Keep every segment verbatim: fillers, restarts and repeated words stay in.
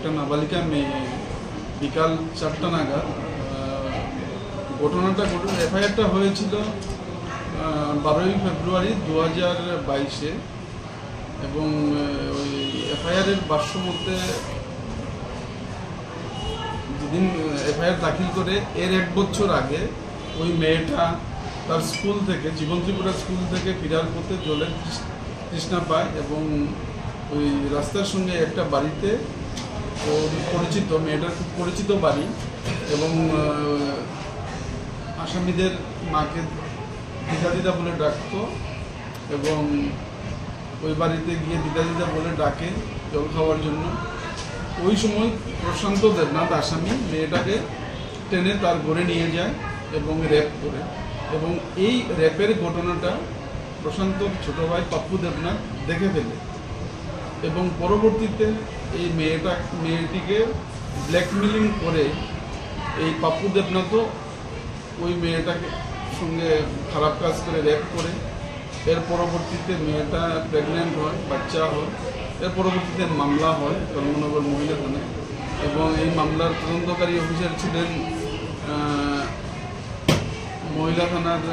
একটা নাবালিকা মেয়ে বিকাল চারটা নাগাদ ঘটনাটা এফআইআরটা হয়েছিল বারোই ফেব্রুয়ারি দু হাজার বাইশে এবং ওই এফআইআরের ভাষ্য মধ্যে যেদিন এফআইআর দাখিল করে এর এক বছর আগে ওই মেয়েটা তার স্কুল থেকে জীবন ত্রিপুরা স্কুল থেকে ফেরার পথে জলের তৃষ্ণা পায় এবং ওই রাস্তার সঙ্গে একটা বাড়িতে পরিচিত মেয়েটার খুব পরিচিত বাড়ি এবং আসামিদের মাকে দিদা দিদা বলে ডাকতো এবং ওই বাড়িতে গিয়ে দিদা দিদা বলে ডাকে জল খাওয়ার জন্য। ওই সময় প্রশান্ত দেবনাথ আসামি মেয়েটাকে টেনে তার ঘরে নিয়ে যায় এবং রেপ করে এবং এই রেপের ঘটনাটা প্রশান্তর ছোট ভাই পাপ্পু দেবনাথ দেখে ফেলে এবং পরবর্তীতে এই মেয়েটা মেয়েটিকে ব্ল্যাকমেলিং করে এই পাপ্পু দেবনাথও ওই মেয়েটাকে সঙ্গে খারাপ কাজ করে রেপ করে। এর পরবর্তীতে মেয়েটা প্রেগনেন্ট হয়, বাচ্চা হয়। এর পরবর্তীতে মামলা হয় ধর্মনগর মহিলা থানায় এবং এই মামলার তদন্তকারী অফিসার ছিলেন মহিলা থানার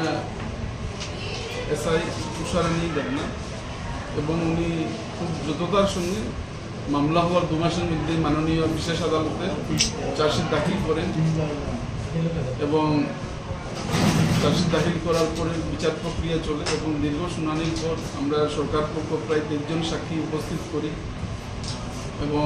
এসআই তুষারানী দেবনাথ এবং উনি খুব দ্রুততার সঙ্গে মামলা হওয়ার দু মাসের মধ্যে মাননীয় বিশেষ আদালতে চার্জশিট দাখিল করেন এবং চার্জশিট দাখিল করার পরে বিচার প্রক্রিয়া চলে এবং দীর্ঘ শুনানির পর আমরা সরকার পক্ষ প্রায় তেইশজন সাক্ষী উপস্থিত করি এবং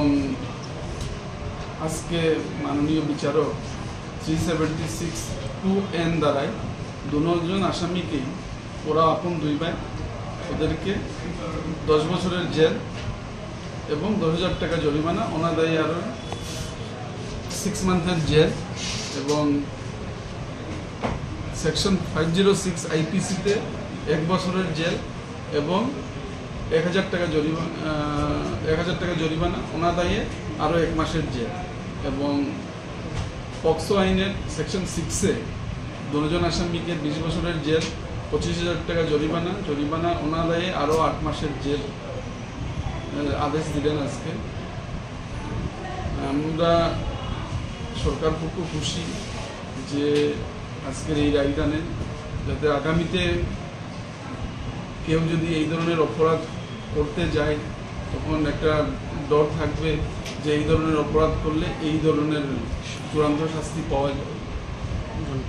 আজকে মাননীয় বিচারক three seventy six two N দ্বারায় দুজন আসামিকেই ওরা আপন দুই ভাই ওদেরকে দশ বছরের জেল এবং দশ হাজার টাকা জরিমানা, অনাদায়ী আরও সিক্স মান্থের জেল এবং সেকশন ফাইভ জিরো সিক্স আইপিসিতে এক বছরের জেল এবং এক হাজার টাকা জরিমানা এক হাজার টাকা জরিমানা অনাদায়ে আরও এক মাসের জেল এবং পক্সো আইনের সেকশন সিক্সে দুজন আসামিকে বিশ বছরের জেল, পঁচিশ হাজার টাকা জরিমানা জরিমানা অনাদায়ে আরও আট মাসের জেল আদেশ দিলেন আজকে। আমরা সরকার পক্ষ খুশি যে আজকের এই রায়দানে যাতে আগামীতে কেউ যদি এই ধরনের অপরাধ করতে যায় তখন একটা ডর থাকবে যে এই ধরনের অপরাধ করলে এই ধরনের চূড়ান্ত শাস্তি পাওয়া যাবে।